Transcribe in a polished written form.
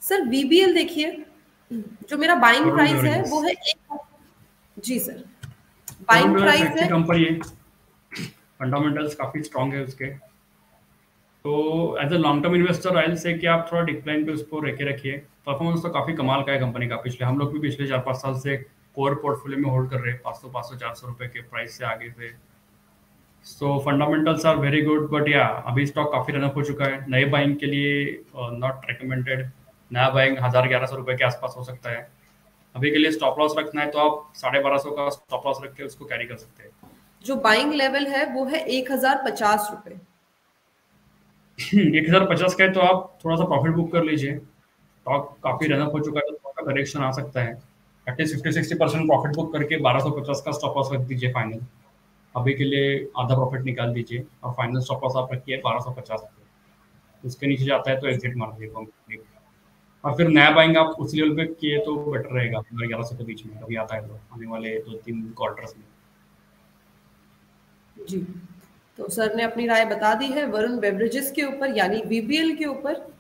Sir VBL देखिए, जो मेरा बाइंग वरुण प्राइस है बेवरेजेस। वो है ji sir, Varun buying beverages price अच्छी है। कंपनी है, फंडामेंटल्स काफी स्ट्रांग है उसके। तो as a long term investor I will say कि आप थोड़ा डिक्लाइन पे उसको रखिए। परफॉर्मेंस तो काफी कमाल का है कंपनी का। पिछले हम लोग भी पिछले 4-5 साल से कोर पोर्टफोलियो में होल्ड कर रहे हैं 500-400 रुपए के प्राइस से आगे पे। So fundamentals are very good, but या अभी स्टॉक काफी रन अप हो चुका है। नए बाइंग के लिए नॉट रिकमेंडेड। नया बाइंग 1000-1100 रुपए के आसपास हो सकता है। अभी के लिए स्टॉप लॉस रखना है तो आप 1250 का स्टॉप लॉस रख के उसको कैरी कर सकते हैं। जो बाइंग लेवल है वो है 1050 रुपए। 1050 का है तो आप थोड़ा सा प्रॉफिट बुक कर लीजिए। स्टॉक काफी जी रन अप हो चुका है तो थोड़ा करेक्शन आ सकता है। एटलीस्ट 50-60% प्रॉफिट बुक करके 1250 का स्टॉप लॉस रख दीजिए फाइनल। अभी के लिए आधा प्रॉफिट निकाल दीजिए और फाइनल स्टॉप लॉस आप रखिए 1250 पे। उसके नीचे जाता है तो एग्जिट मार दीजिए कंपनी। और फिर नया बाइंग आप उस लेवल पे किए तो बेटर रहेगा 1100 के बीच में कभी आता है तो आने वाले 2-3 क्वार्टर्स में। जी, तो सर ने अपनी राय बता दी है वरुण बेवरेजेस के ऊपर यानी वीबीएल के ऊपर।